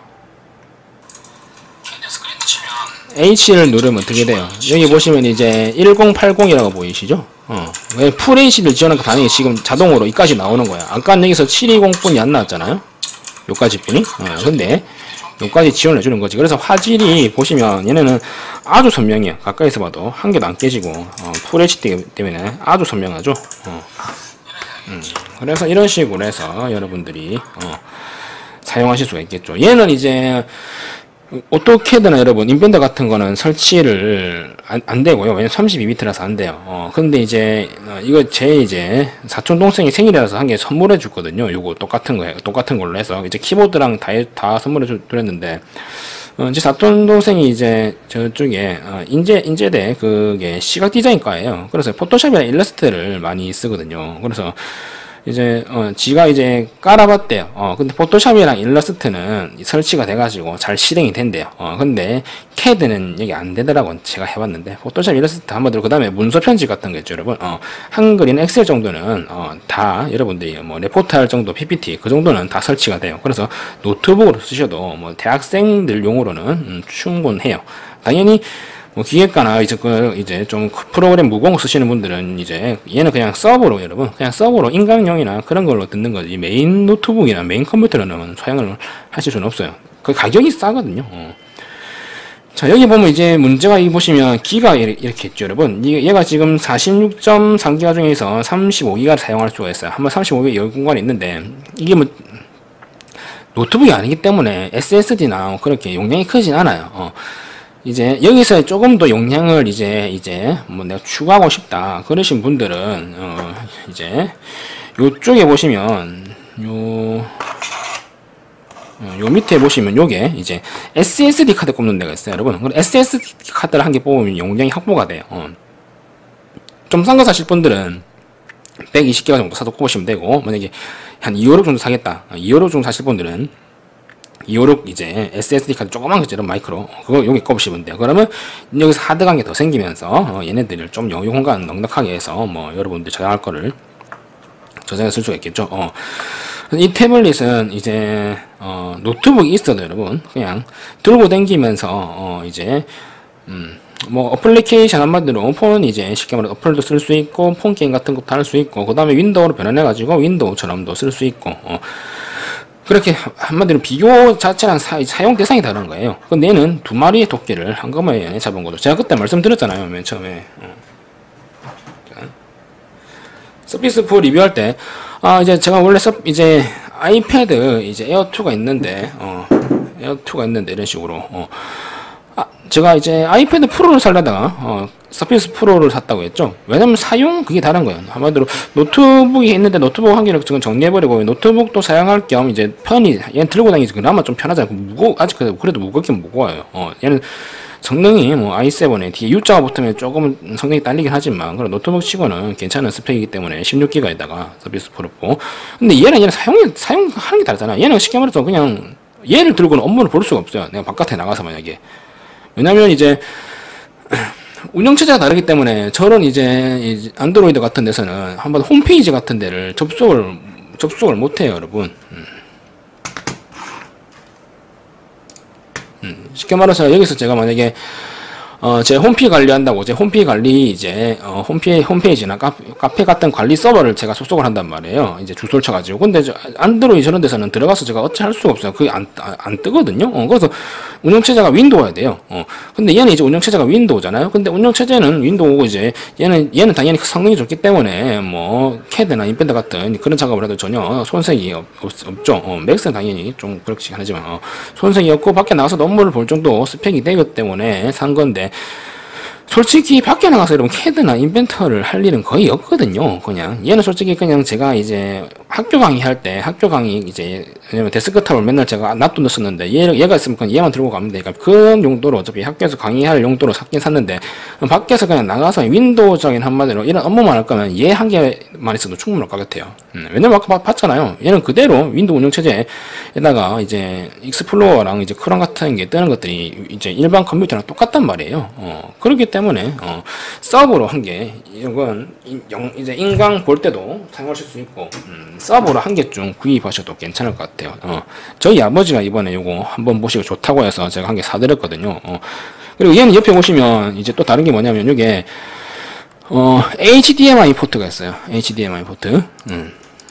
스크린 치면 H를 누르면 어떻게 돼요? 여기 보시면 이제 천팔십이라고 보이시죠? 어, 왜 풀 에이치디를 지원하니까 당연히 지금 자동으로 여기까지 나오는 거야. 아까는 여기서 칠백이십 분이 안 나왔잖아요? 요까지 분이? 어, 근데 요까지 지원을 해주는 거지. 그래서 화질이 보시면 얘네는 아주 선명해요. 가까이서 봐도 한 개도 안 깨지고 어, 풀 에이치디 때문에 아주 선명하죠. 어. 음, 그래서 이런 식으로 해서 여러분들이 어, 사용하실 수가 있겠죠. 얘는 이제 오토캐드나 여러분 인벤더 같은 거는 설치를 안, 안 되고요. 왜냐면 삼십이 비트라서 안 돼요. 어, 근데 이제 어, 이거 제 이제 사촌 동생이 생일이라서 한 개 선물해 줬거든요. 요거 똑같은 거 똑같은 걸로 해서 이제 키보드랑 다, 다 선물해 줬는데 어, 이제 사촌 동생이 이제 저쪽에 어, 인제 인제대 그게 시각 디자인과예요. 그래서 포토샵이나 일러스트를 많이 쓰거든요. 그래서 이제 어 지가 이제 깔아봤대요. 어 근데 포토샵이랑 일러스트는 설치가 돼가지고 잘 실행이 된대요. 어 근데 캐드는 여기 안 되더라고. 제가 해봤는데 포토샵 일러스트 한번 들고 그 다음에 문서 편집 같은 거 있죠, 여러분. 어 한글이나 엑셀 정도는 어 다 여러분들이 뭐 레포트 할 정도 피피티 그 정도는 다 설치가 돼요. 그래서 노트북으로 쓰셔도 뭐 대학생들 용으로는 음, 충분해요. 당연히 뭐 기획가나 이제 그 이제 좀 프로그램 무거운 거 쓰시는 분들은 이제 얘는 그냥 서버로 여러분 그냥 서버로 인강용이나 그런 걸로 듣는 거지 메인 노트북이나 메인 컴퓨터로는 사용을 하실 수는 없어요. 그 가격이 싸거든요. 어. 자, 여기 보면 이제 문제가 이 보시면 기가 이렇게 있죠, 여러분. 이 얘가 지금 사십육 점 삼 기가 중에서 삼십오 기가를 사용할 수가 있어요. 한번 삼십오 기가 여기 공간이 있는데 이게 뭐 노트북이 아니기 때문에 에스에스디나 그렇게 용량이 크진 않아요. 어. 이제 여기서 조금 더 용량을 이제 이제 뭐 내가 추가하고 싶다 그러신 분들은 어 이제 요쪽에 보시면 요 어, 요 밑에 보시면 요게 이제 에스에스디 카드 꼽는 데가 있어요, 여러분. 그럼 에스에스디 카드를 한 개 뽑으면 용량이 확보가 돼요. 어. 좀 싼 거 사실 분들은 백이십 기가 정도 사서 꼽으시면 되고, 만약에 한 이백오십 정도 사겠다, 이백오십 정도 사실 분들은 이백오십 이제 에스에스디 카드 조그만 거죠, 마이크로. 그거 여기 꼽으시면 돼요. 그러면 여기서 하드가 한 개 더 생기면서 어, 얘네들을 좀 영유 공간 넉넉하게 해서 뭐 여러분들 저장할 거를 저장해 쓸 수가 있겠죠. 어. 이 태블릿은 이제 어, 노트북이 있어도 여러분 그냥 들고 다니면서 어, 이제 음, 뭐 어플리케이션 한마디로 폰 이제 쉽게 말해 어플도 쓸 수 있고 폰 게임 같은 것도 할 수 있고 그 다음에 윈도우로 변환해 가지고 윈도우처럼도 쓸 수 있고 어. 그렇게 한마디로 비교 자체랑 사, 사용 대상이 다른 거예요. 근데 얘는 두 마리의 토끼를 한꺼번에 잡은 거죠. 제가 그때 말씀드렸잖아요, 맨 처음에. 어. 서피스 사 리뷰할 때, 아, 이제 제가 원래 서, 이제 아이패드 이제 에어투가 있는데, 어, 에어투가 있는데, 이런 식으로, 어. 아, 제가 이제 아이패드 프로를 살려다가, 어, 서피스 프로를 샀다고 했죠. 왜냐면 사용, 그게 다른 거예요. 한마디로 노트북이 있는데 노트북 한 개를 지금 정리해버리고, 노트북도 사용할 겸 이제 편히, 얘는 들고 다니기 그나마 좀 편하잖아요. 무거, 아직 그래도 무겁긴 무거워요. 어, 얘는 성능이 뭐 아이 세븐에 뒤에 U자가 붙으면 조금 성능이 딸리긴 하지만 그런 노트북 치고는 괜찮은 스펙이기 때문에 십육 기가에다가 서비스 프로. 근데 얘는 얘는 사용이 사용하는 게 다르잖아. 얘는 쉽게 말해서 그냥 얘를 들고는 업무를 볼 수가 없어요. 내가 바깥에 나가서 만약에. 왜냐면 이제 운영체제가 다르기 때문에 저런 이제 안드로이드 같은 데서는 한번 홈페이지 같은 데를 접속을 접속을 못 해요, 여러분. 음. 음, 쉽게 말해서 여기서 제가 만약에 어, 제 홈페이지 관리한다고 제 홈페이지 관리 이제 어, 홈페이지 홈페이지나 카페, 카페 같은 관리 서버를 제가 소속을 한단 말이에요. 이제 주소를 쳐가지고. 근데 저 안드로이드 저런 데서는 들어가서 제가 어찌 할 수가 없어요. 그게 안, 안 뜨거든요. 어, 그래서 운영체제가 윈도우야 돼요. 어, 근데 얘는 이제 운영체제가 윈도우잖아요. 근데 운영체제는 윈도우고 이제 얘는 얘는 당연히 성능이 좋기 때문에 뭐 캐드나 인밴드 같은 그런 작업을 해도 전혀 손색이 없, 없, 없죠. 어, 맥스는 당연히 좀 그렇긴 하지만 어, 손색이 없고 밖에 나가서 업무를 볼 정도 스펙이 되기 때문에 산 건데. 솔직히 밖에 나가서 여러분 캐드나 인벤터를 할 일은 거의 없거든요. 그냥 얘는 솔직히 그냥 제가 이제 학교 강의할 때 학교 강의 이제 왜냐면 데스크탑을 맨날 제가 놔두었었는데 얘, 얘가 있으면 그냥 얘만 들고 가면 되니까 그런 용도로 어차피 학교에서 강의할 용도로 샀긴 샀는데 밖에서 그냥 나가서 윈도우적인 한마디로 이런 업무만 할 거면 얘 한 개만 있어도 충분할 것 같아요. 음, 왜냐면 아까 봤잖아요. 얘는 그대로 윈도우 운영체제에다가 이제 익스플로어랑 이제 크롬 같은 게 뜨는 것들이 이제 일반 컴퓨터랑 똑같단 말이에요. 어, 그렇기 때문에 때문에 어, 서버로 한 개 이건 인, 이제 인강 볼 때도 사용하실 수 있고 음, 서버로 한 개쯤 구입하셔도 괜찮을 것 같아요. 어, 저희 아버지가 이번에 요거 한번 보시고 좋다고 해서 제가 한 개 사드렸거든요. 어, 그리고 얘는 옆에 보시면 이제 또 다른 게 뭐냐면 이게 어, 에이치디엠아이 포트가 있어요. 에이치디엠아이 포트. 음.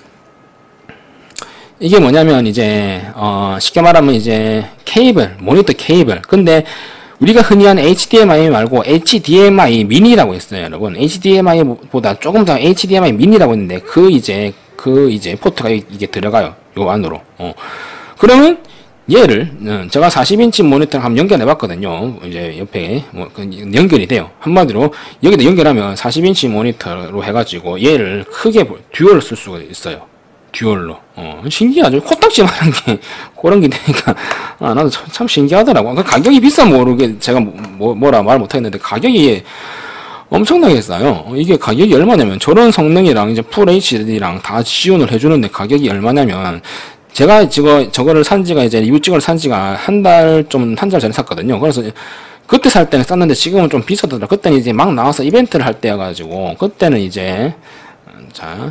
이게 뭐냐면 이제 어, 쉽게 말하면 이제 케이블, 모니터 케이블. 근데 우리가 흔히 하는 에이치디엠아이 말고 에이치디엠아이 미니라고 있어요, 여러분. 에이치디엠아이보다 조금 더 에이치디엠아이 미니라고 있는데 그 이제 그 이제 포트가 이게 들어가요, 요 안으로. 어. 그러면 얘를 제가 사십 인치 모니터를 한번 연결해봤거든요. 이제 옆에 뭐 연결이 돼요. 한마디로 여기다 연결하면 사십 인치 모니터로 해가지고 얘를 크게 듀얼 쓸 수가 있어요. 듀얼로. 어, 신기하죠. 코딱지만한 게, 그런 게 되니까, 아, 나도 참, 참 신기하더라고. 그 가격이 비싸 모르게, 제가 뭐, 뭐라 말 못했는데, 가격이 엄청나게 싸요. 이게 가격이 얼마냐면, 저런 성능이랑 이제 풀 에이치디랑 다 지원을 해주는데, 가격이 얼마냐면, 제가 지금 저거를 산 지가 이제 리뷰 찍을 산 지가 한 달 좀, 한 달 전에 샀거든요. 그래서, 그때 살 때는 쌌는데, 지금은 좀 비싸더라. 그때는 이제 막 나와서 이벤트를 할 때여가지고, 그때는 이제, 자,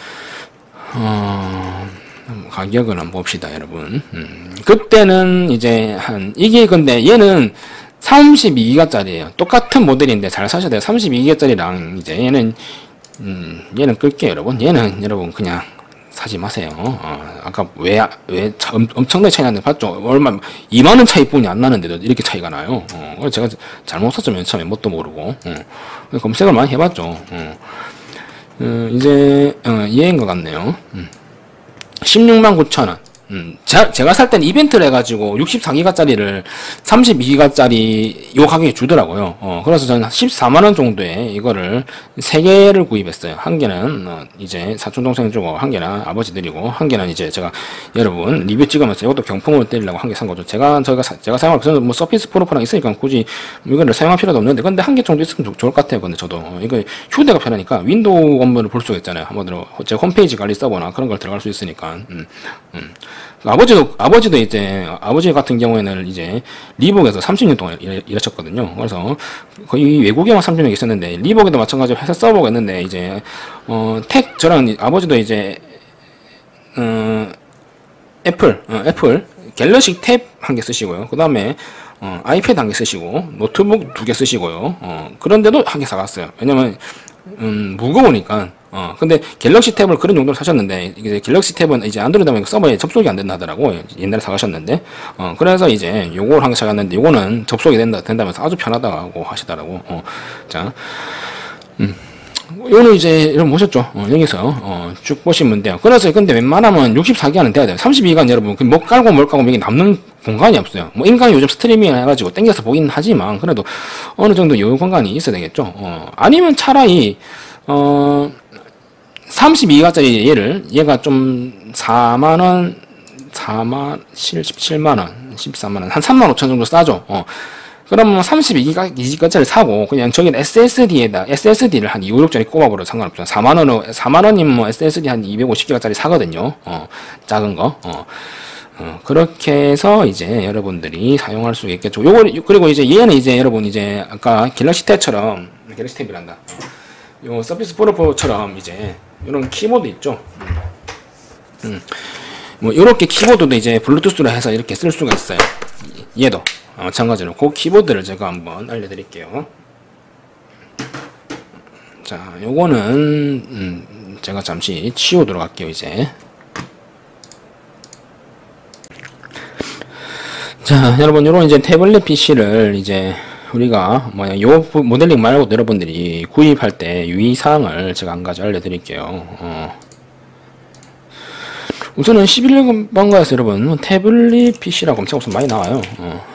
어, 가격을 한번 봅시다, 여러분. 음, 그때는 이제 한, 이게 근데 얘는 삼십이 기가짜리예요. 똑같은 모델인데 잘 사셔야 돼요. 삼십이 기가짜리랑 이제 얘는, 음, 얘는 끌게요, 여러분. 얘는 여러분 그냥 사지 마세요. 어, 아까 왜, 왜 차, 엄청나게 차이 나는데 봤죠? 얼마, 이만 원 차이뿐이 안 나는데도 이렇게 차이가 나요. 어, 제가 잘못 샀죠, 맨 처음에 뭣도 모르고. 어, 검색을 많이 해봤죠. 어. 어, 이제 어, 얘인 것 같네요. 음. 십육만 구천 원. 음, 자, 제가 살 땐 이벤트를 해가지고 육십사 기가짜리를 삼십이 기가짜리 요 가격에 주더라고요. 어, 그래서 저는 십사만 원 정도에 이거를 세 개를 구입했어요. 한 개는 어, 이제 사촌동생 주고, 한 개는 아버지 드리고, 한 개는 이제 제가 여러분 리뷰 찍으면서 이것도 경품으로 때리려고 한 개 산 거죠. 제가 저희가 사, 제가 사용할 저는 뭐 서피스 프로프랑 있으니까 굳이 이거를 사용할 필요도 없는데, 근데 한 개 정도 있으면 좋, 좋을 것 같아요. 근데 저도 어, 이거 휴대가 편하니까 윈도우 업무를 볼 수가 있잖아요. 한번 제 홈페이지 관리 서버나 그런 걸 들어갈 수 있으니까. 음, 음. 아버지도, 아버지도 이제, 아버지 같은 경우에는 이제, 리복에서 삼십 년 동안 일, 일하셨거든요. 그래서, 거의 외국에만 삼십 년 있었는데, 리복에도 마찬가지로 회사 서버가 있는데, 이제, 어, 택, 저랑 아버지도 이제, 어, 애플, 어, 애플, 갤럭시 탭 한 개 쓰시고요. 그 다음에, 어, 아이패드 한 개 쓰시고, 노트북 두 개 쓰시고요. 어, 그런데도 한 개 사갔어요. 왜냐면, 음, 무거우니까, 어, 근데 갤럭시 탭을 그런 용도로 사셨는데, 이제 갤럭시 탭은 이제 안드로이드 서버에 접속이 안 된다 하더라고. 옛날에 사가셨는데. 어, 그래서 이제 요걸 한 개 사갔는데, 요거는 접속이 된다, 된다면서 아주 편하다고 하시더라고. 어, 자. 음. 요거는 이제, 여러분 보셨죠? 어, 여기서, 어, 쭉 보시면 돼요. 그래서, 근데 웬만하면 육십사 기가는 돼야 돼요. 삼십이 기가는 여러분, 뭐 깔고 뭘 깔고 여기 남는 공간이 없어요. 뭐, 인간이 요즘 스트리밍을 해가지고 땡겨서 보긴 하지만, 그래도 어느 정도 여유 공간이 있어야 되겠죠? 어, 아니면 차라리, 어, 삼십이 기가짜리 얘를, 얘가 좀 사만원, 사만, 십칠만원, 십사만원, 한 삼만 오천 정도 싸죠? 어. 그러면 삼십이 기가짜리 사고, 그냥 저기는 에스에스디에다, 에스에스디를 한 이백오십짜리 꼽아버려도 상관없죠. 사만원으로, 사만원이면 뭐 에스에스디 한 이백오십 기가짜리 사거든요. 어, 작은 거. 어. 어, 그렇게 해서 이제 여러분들이 사용할 수 있겠죠. 요거, 그리고 이제 얘는 이제 여러분 이제 아까 갤럭시 탭처럼, 갤럭시 탭이란다. 요 서피스 프로처럼 이제 이런 키보드 있죠. 음. 음. 뭐 요렇게 키보드도 이제 블루투스로 해서 이렇게 쓸 수가 있어요. 얘도. 어, 마찬가지로 그 키보드를 제가 한번 알려드릴게요. 자, 요거는 음, 제가 잠시 치우도록 할게요. 이제 자, 여러분 요런 이제 태블릿 피시를 이제 우리가 뭐야 요 모델링 말고 여러분들이 구입할 때 유의사항을 제가 한 가지 알려드릴게요. 어. 우선은 십일 번가에서 여러분 태블릿 피시라고 검색하면 많이 나와요. 어.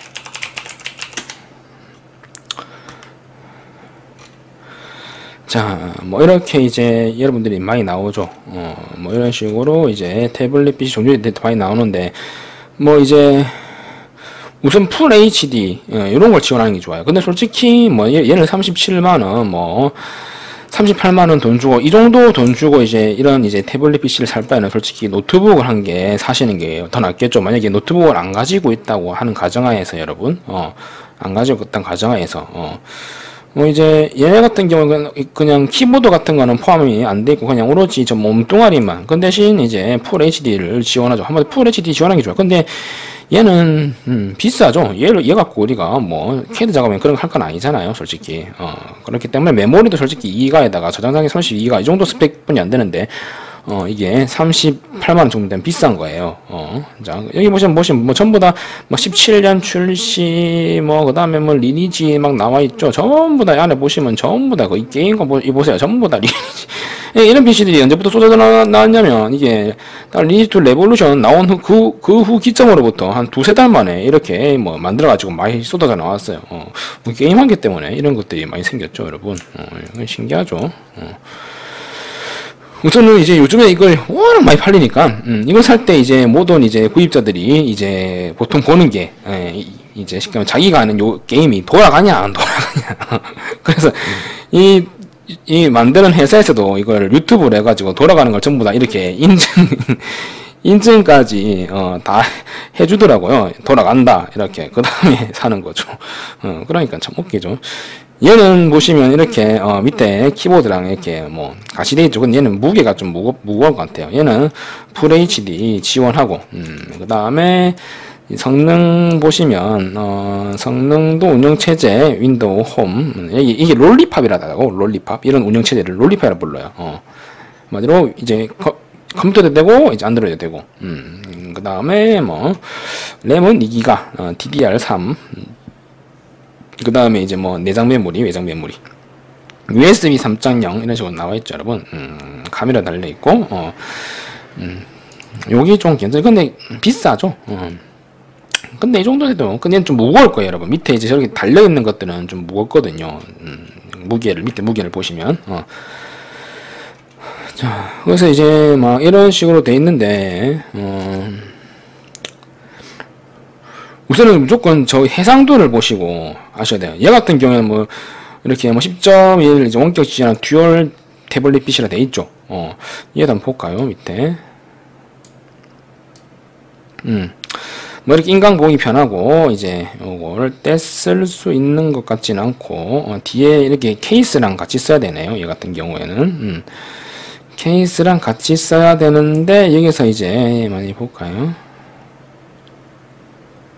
자, 뭐 이렇게 이제 여러분들이 많이 나오죠. 어, 뭐 이런 식으로 이제 태블릿 피시 종류들이 많이 나오는데, 뭐 이제 우선 풀 에이치디 어, 이런 걸 지원하는 게 좋아요. 근데 솔직히 뭐 얘는 삼십칠만 원, 뭐 삼십팔만 원 돈 주고 이 정도 돈 주고 이제 이런 이제 태블릿 피시를 살 바에는 솔직히 노트북을 한 개 사시는 게 더 낫겠죠. 만약에 노트북을 안 가지고 있다고 하는 가정하에서 여러분, 어, 안 가지고 있다는 가정하에서, 어. 뭐 이제 얘네 같은 경우는 그냥 키보드 같은 거는 포함이 안 돼 있고 그냥 오로지 저 몸뚱아리만. 그 대신 이제 풀 에이치디를 지원하죠. 한번 풀 에이치디 지원하는 게 좋아요. 근데 얘는 음, 비싸죠. 얘를 얘 갖고 우리가 뭐 캐드 작업에 그런 거 할 건 아니잖아요, 솔직히. 어, 그렇기 때문에 메모리도 솔직히 이 기가에다가 저장장이 삼십이 기가 이 정도 스펙뿐이 안 되는데. 어, 이게 삼십팔만 원 정도 되면 비싼 거예요. 어, 자, 여기 보시면, 보시면, 뭐, 전부 다, 뭐, 십칠 년 출시, 뭐, 그 다음에 뭐, 리니지 막 나와 있죠. 전부 다, 안에 보시면, 전부 다, 이 게임 거, 이 보세요. 전부 다 리니지. 이런 피시들이 언제부터 쏟아져 나, 나왔냐면, 이게, 리니지 투 레볼루션 나온 후, 그, 그 후 기점으로부터 한 두세 달 만에 이렇게, 뭐, 만들어가지고 많이 쏟아져 나왔어요. 어, 뭐 게임 하기 때문에 이런 것들이 많이 생겼죠, 여러분. 어, 이건 신기하죠. 어. 우선은 이제 요즘에 이걸 워낙 많이 팔리니까 음, 이걸 살 때 이제 모든 이제 구입자들이 이제 보통 보는 게 에, 이제 쉽게 말하면 자기가 하는 요 게임이 돌아가냐 안 돌아가냐. 그래서 이, 이 만드는 회사에서도 이걸 유튜브로 해가지고 돌아가는 걸 전부 다 이렇게 인증 인증까지 어, 다 해주더라고요. 돌아간다 이렇게 그 다음에 사는 거죠. 어, 그러니까 참 웃기죠. 얘는 보시면 이렇게 어 밑에 키보드랑 이렇게 뭐 같이 돼 있죠. 근데 얘는 무게가 좀 무거, 무거운 것 같아요. 얘는 풀 에이치디 지원하고 음, 그 다음에 성능 보시면 어 성능도 운영체제 윈도우 홈 여기 이게 롤리팝이라고 롤리팝 이런 운영체제를 롤리팝이라 불러요. 어 마디로 이제 컴, 컴퓨터도 되고 이제 안드로이드 되고 음, 그 다음에 뭐 램은 이 기가 어, 디디알 삼 그 다음에 이제 뭐 내장 메모리, 외장 메모리, 유에스비 삼 점 영 이런 식으로 나와 있죠, 여러분. 음, 카메라 달려 있고, 어, 음, 여기 좀 괜찮아요. 근데 비싸죠. 어. 근데 이 정도 해도, 근데 좀 무거울 거예요, 여러분. 밑에 이제 저렇게 달려 있는 것들은 좀 무겁거든요. 음, 무게를 밑에 무게를 보시면. 어. 자, 그래서 이제 막 이런 식으로 돼 있는데, 어. 우선은 무조건 저 해상도를 보시고 아셔야 돼요. 얘 같은 경우에는 뭐 이렇게 뭐 십 점 일 이제 원격 지원 듀얼 태블릿 피시라 돼 있죠. 어, 얘도 한번 볼까요? 밑에. 음. 뭐 이렇게 인강 보기 편하고 이제 요걸 떼쓸 수 있는 것 같지는 않고 어, 뒤에 이렇게 케이스랑 같이 써야 되네요. 얘 같은 경우에는. 음. 케이스랑 같이 써야 되는데 여기서 이제 많이 볼까요?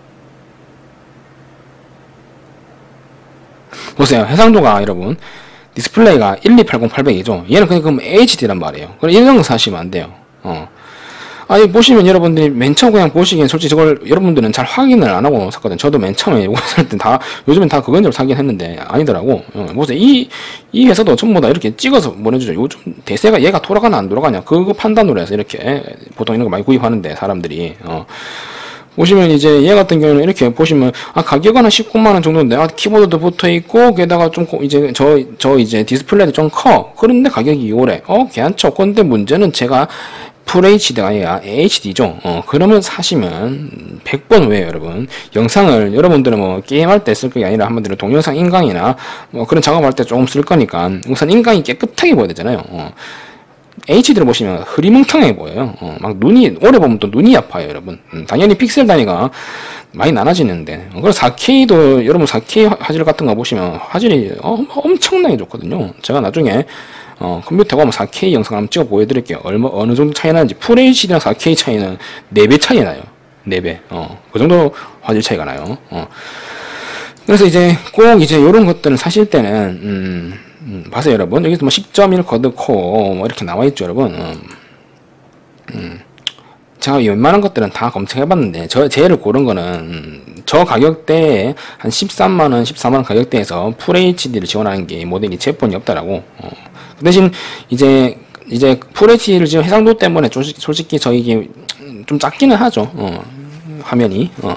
보세요. 해상도가 여러분 디스플레이가 일이팔공 팔백이죠. 얘는 그냥 그럼 에이치디란 말이에요. 그럼 이런 거 사시면 안 돼요. 어. 아니, 보시면 여러분들이 맨 처음 그냥 보시기엔 솔직히 저걸 여러분들은 잘 확인을 안 하고 샀거든. 저도 맨 처음에 이거 살 때 다, 요즘엔 다 그건 줄 사긴 했는데, 아니더라고. 어, 보세요. 이, 이 회사도 전부 다 이렇게 찍어서 보내주죠. 요즘 대세가 얘가 돌아가나 안 돌아가냐. 그거 판단으로 해서 이렇게 보통 이런 거 많이 구입하는데, 사람들이. 어. 보시면 이제 얘 같은 경우는 이렇게 보시면 아 가격은 한 십구만 원 정도인데 아 키보드도 붙어 있고 게다가 좀 이제 저 저 이제 디스플레이도 좀 커. 그런데 가격이 오래. 어 괜찮죠. 근데 문제는 제가 풀 에이치디가 아니라 에이치디죠. 어 그러면 사시면 백 번 왜요, 여러분? 영상을 여러분들은 뭐 게임할 때 쓸 게 아니라 한마디로 동영상 인강이나 뭐 그런 작업할 때 조금 쓸 거니까 우선 인강이 깨끗하게 보여야 되잖아요. 어. 에이치디를 보시면 흐리멍텅해 보여요. 어, 막 눈이, 오래 보면 또 눈이 아파요, 여러분. 음, 당연히 픽셀 단위가 많이 나눠지는데. 어, 그리고 사케이도, 여러분 사케이 화질 같은 거 보시면 화질이 어, 엄청나게 좋거든요. 제가 나중에, 어, 컴퓨터가 뭐 사케이 영상 한번 찍어 보여드릴게요. 얼마, 어느 정도 차이 나는지. 풀 에이치디랑 사케이 차이는 네 배 차이 나요. 네 배. 어, 그 정도 화질 차이가 나요. 어. 그래서 이제 꼭 이제 요런 것들을 사실 때는, 음, 음, 봐세요, 여러분. 여기서 뭐 십 점 일 거드코, 뭐 이렇게 나와있죠, 여러분. 음, 음. 제가 웬만한 것들은 다 검색해봤는데, 저, 제를 고른 거는, 음, 저 가격대에 한 십삼만 원, 십사만 원 가격대에서 풀 에이치디를 지원하는 게 모델이 제본이 없다라고. 어. 그 대신, 이제, 이제 풀 에이치디를 지금 해상도 때문에 솔직히, 솔직히 저희 이게 좀 작기는 하죠. 어. 화면이. 어.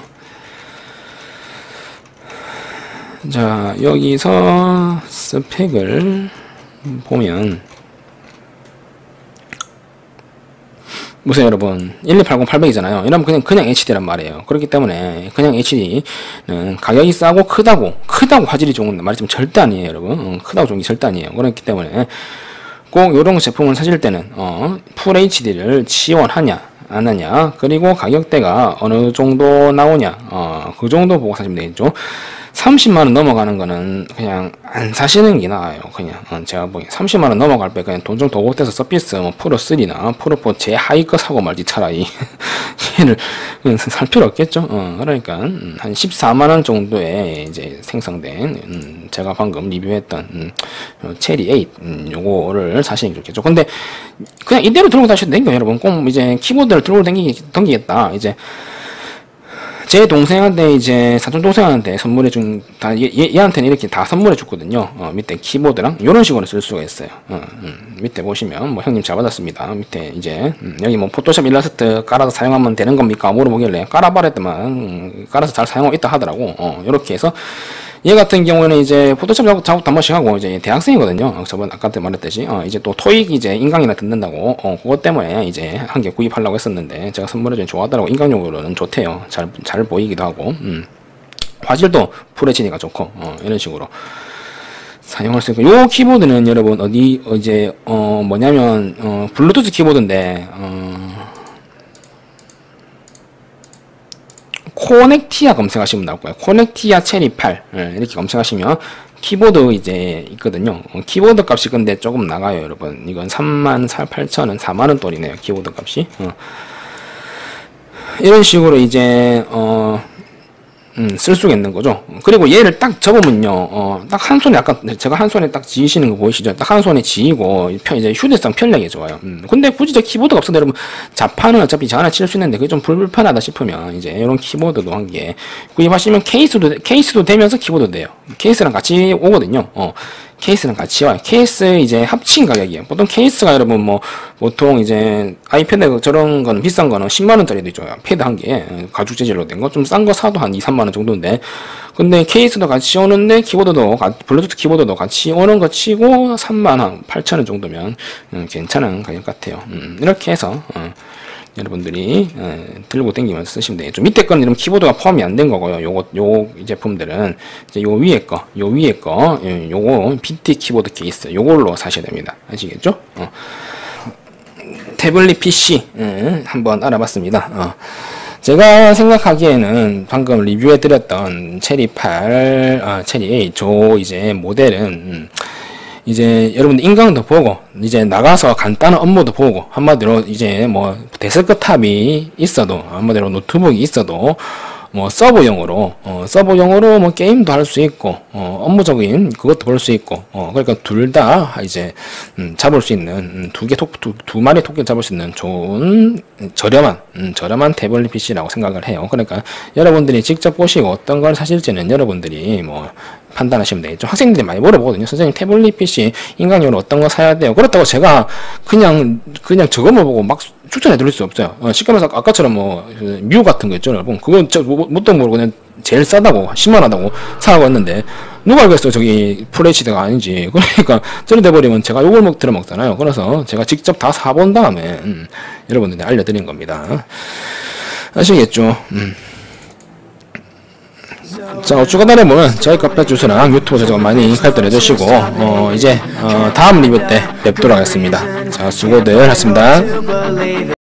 자, 여기서 스펙을 보면 보세요, 여러분. 일이팔공 팔백이잖아요. 이러면 그냥 그냥 에이치디란 말이에요. 그렇기 때문에 그냥 에이치디는 가격이 싸고 크다고 크다고 화질이 좋은 말이지만 절대 아니에요, 여러분. 어, 크다고 좋은 게 절대 아니에요. 그렇기 때문에 꼭 이런 제품을 사실 때는 어, 풀 에이치디를 지원하냐 안 하냐, 그리고 가격대가 어느 정도 나오냐, 어, 그 정도 보고 사시면 되겠죠. 삼십만 원 넘어가는 거는 그냥 안 사시는 게 나아요. 그냥 어, 제가 보기엔 삼십만 원 넘어갈 때 그냥 돈 좀 더 보태서 서피스 뭐 프로 쓰리나 프로 사 제 하위 거 사고 말지 차라리 얘를 살 필요 없겠죠. 어, 그러니까 음, 한 십사만 원 정도에 이제 생성된 음, 제가 방금 리뷰했던 음, 어, 체리 에잇 음, 요거를 사시는 게 좋겠죠. 근데 그냥 이대로 들고 다셔도 되는 거예요, 여러분. 꼭 이제 키보드를 들고 다니기, 던기겠다 이제 제 동생한테 이제 사촌 동생한테 선물해 준 다 얘, 얘한테는 이렇게 다 선물해 줬거든요. 어, 밑에 키보드랑 이런 식으로 쓸 수가 있어요. 어, 음, 밑에 보시면 뭐 형님 잘 받았습니다. 밑에 이제 음, 여기 뭐 포토샵 일러스트 깔아서 사용하면 되는 겁니까? 물어보길래 깔아봐랬더만 음, 깔아서 잘 사용하고 있다 하더라고. 어, 이렇게 해서 얘 같은 경우에는 이제 포토샵 작업, 작업도 한 번씩 하고 이제 대학생이거든요. 저번 아까 때 말했듯이 어, 이제 또 토익 이제 인강이나 듣는다고 어, 그것 때문에 이제 한 개 구입하려고 했었는데 제가 선물해주니 좋아하더라고. 인강용으로는 좋대요. 잘 잘 보이기도 하고 음. 화질도 풀 에이치디가 좋고 어, 이런 식으로 사용할 수 있고, 요 키보드는 여러분 어디 어, 이제 어 뭐냐면 어, 블루투스 키보드인데 어, 코넥티아 검색하시면 나올 거예요. 코넥티아 체리 팔 예, 이렇게 검색하시면 키보드 이제 있거든요. 어, 키보드 값이 근데 조금 나가요, 여러분. 이건 삼만 팔천 원, 사만 원 돈이네요, 키보드 값이. 어. 이런 식으로 이제 어 음, 쓸 수가 있는 거죠. 그리고 얘를 딱 접으면요, 어, 딱 한 손에, 아까 제가 한 손에 딱 지으시는 거 보이시죠? 딱 한 손에 지이고, 편, 이제 휴대성 편리하게 좋아요. 음, 근데 굳이 저 키보드가 없어도 여러분, 자판은 어차피 저 하나 칠 수 있는데, 그게 좀 불편하다 싶으면, 이제 이런 키보드도 한 개 구입하시면 케이스도, 케이스도 되면서 키보드도 돼요. 케이스랑 같이 오거든요. 어. 케이스는 같이 와요. 케이스 이제 합친 가격이에요. 보통 케이스가 여러분 뭐 보통 이제 아이패드 저런 거는 비싼 거는 십만 원짜리도 있죠. 패드 한 개에 가죽 재질로 된 거 좀 싼 거 사도 한 이, 삼만 원 정도인데, 근데 케이스도 같이 오는데 키보드도 블루투스 키보드도 같이 오는 거 치고 삼만 팔천 원 정도면 음, 괜찮은 가격 같아요. 음, 이렇게 해서 어, 여러분들이 에, 들고 다니면서 쓰시면 되겠죠. 밑에 거는 이런 키보드가 포함이 안 된 거고요. 요거 요 제품들은 이제 요 위에 거, 요 위에 거, 예, 요거 비티 키보드 케이스 요걸로 사셔야 됩니다. 아시겠죠? 어. 태블릿 피씨 예, 한번 알아봤습니다. 어. 제가 생각하기에는 방금 리뷰해드렸던 체리 팔, 아, 체리 에잇 저 이제 모델은 음, 이제 여러분들 인강도 보고 이제 나가서 간단한 업무도 보고 한마디로 이제 뭐 데스크탑이 있어도 한마디로 노트북이 있어도 뭐 서버용으로 어, 서버용으로 뭐 게임도 할 수 있고 어, 업무적인 그것도 볼 수 있고 어, 그러니까 둘 다 이제 음, 잡을 수 있는 음, 두 개 톡 두 두 마리 토끼를 잡을 수 있는 좋은 저렴한 음, 저렴한 태블릿 피시라고 생각을 해요. 그러니까 여러분들이 직접 보시고 어떤 걸 사실지는 여러분들이 뭐 판단하시면 되겠죠. 학생들이 많이 물어보거든요. 선생님 태블릿 피시 인강용으로 어떤 거 사야 돼요? 그렇다고 제가 그냥 그냥 저것만 보고 막 추천해 드릴 수 없어요. 어, 쉽게 말해서 아까처럼 뭐뮤 같은 거 있죠, 여러분. 그건 저 뭣도 모르고 그냥 제일 싸다고 십만 원하다고 사고 왔는데 누가 알겠어요, 저기 풀에이치디가 아닌지. 그러니까 저리 돼버리면 제가 욕을 먹 들어 먹잖아요. 그래서 제가 직접 다 사본 다음에 음, 여러분들한테 알려드린 겁니다. 아시겠죠? 음. 자, 어쭈가다래 보면 저희 카페 주소랑 유튜브 저장 많이 가입들 해주시고 어, 이제 어, 다음 리뷰 때 뵙도록 하겠습니다. 자, 수고들 하셨습니다.